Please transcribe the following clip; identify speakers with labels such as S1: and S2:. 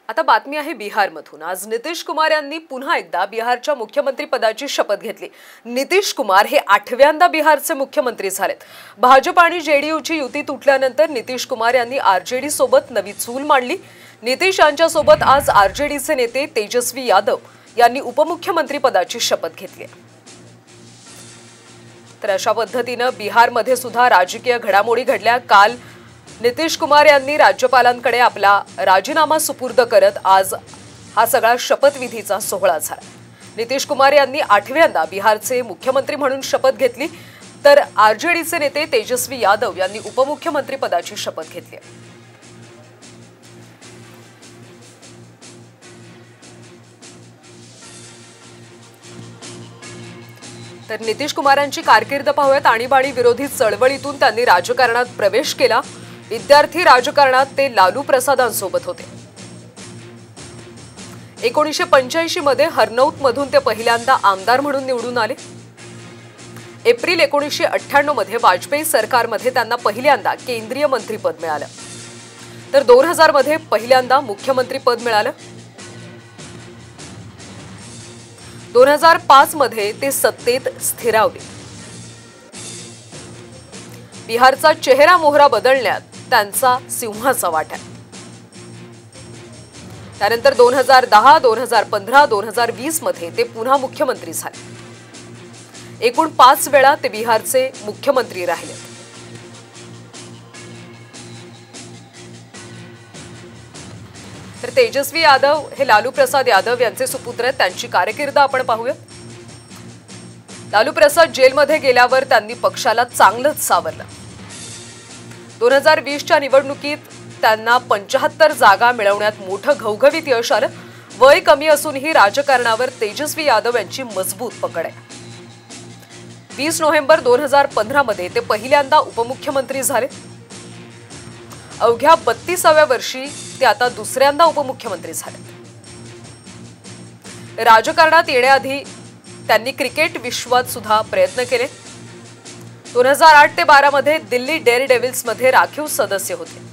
S1: आता बातमी आहे बिहारमधून। आज नितीश कुमार यांनी पुन्हा एकदा बिहारच्या मुख्यमंत्री पदाची शपथ घेतली। नितीश कुमार हे 8व्यांदा बिहारचे मुख्यमंत्री झालेत। भाजप आणि जेडीयूची युती तुटल्यानंतर नितीश कुमार यांनी आरजेडी सोबत नवी चूल मांडली। नितीश यांच्या सोबत आज आरजेडीचे नेते तेजस्वी यादव यांनी उपमुख्यमंत्री पदाची शपथ घेतली। तर अशा पद्धतीने बिहारमध्ये सुद्धा राजकीय घडामोडी घडल्या। काल नितीश कुमार यांनी राज्यपालांकडे आपला राजीनामा सुपूर्द करत आज हा सगळा शपथविधीचा सोहळा झाला। नितीश कुमार यांनी 8व्यांदा बिहारचे मुख्यमंत्री म्हणून शपथ घेतली, तर आरजेडीचे नेते तेजस्वी यादव यांनी उपमुख्यमंत्री पदाची शपथ घेतली। तर नितीश कुमारांची कारकीर्द पाहूयात। आणीबाणी विरोधी चळवळीतून त्यांनी राजकारणात प्रवेश केला। विद्यार्थी राजकारणात ते लालू प्रसादांसोबत होते। 1985 मध्ये हरनौत मधून ते पहिल्यांदा आमदार म्हणून निवडून आले। एप्रिल 1998 मध्ये वाजपेयी सरकारमध्ये त्यांना पहिल्यांदा केंद्रीय मंत्रीपद मिळालं। तर 2000 मध्ये पहिल्यांदा मुख्यमंत्री पद मिळालं। 2005 मध्ये ते सत्तेत स्थिरावले। बिहारचा चेहरा मोहरा बदलण्यात त्यांचा सिंहाचा वाटा। त्यानंतर 2010, 2015, 2020 मध्ये ते पुन्हा मुख्यमंत्री झाले। एकूण 5 वेळा ते बिहारचे मुख्यमंत्री राहिले। तर तेजस्वी यादव हे लालू प्रसाद यादव यांचे सुपुत्र आहेत। त्यांची कारकीर्द आपण पाहूया। लालू प्रसाद जेलमध्ये गेल्यावर त्यांनी पक्षाला चांगलंच सावरलं। 2020च्या निवडणुकीत त्यांना 75 जागा मिळवण्यात मोठं घवघवीत यश आलं। वय कमी असूनही राजकारणावर तेजस्वी यादव यांची मजबूत पकड आहे। 20 नोव्हेंबर 2015 मध्ये ते पहिल्यांदा उपमुख्यमंत्री झाले। अवघ्या 32व्या वर्षी ते आता दुसऱ्यांदा उपमुख्यमंत्री झाले। राजकारणात येण्याआधी त्यांनी क्रिकेट विश्वात सुद्धा प्रयत्न केले। 2008 ते 12 मध्ये दिल्ली डेअरडेव्हिल्स मध्ये राखीव सदस्य होते।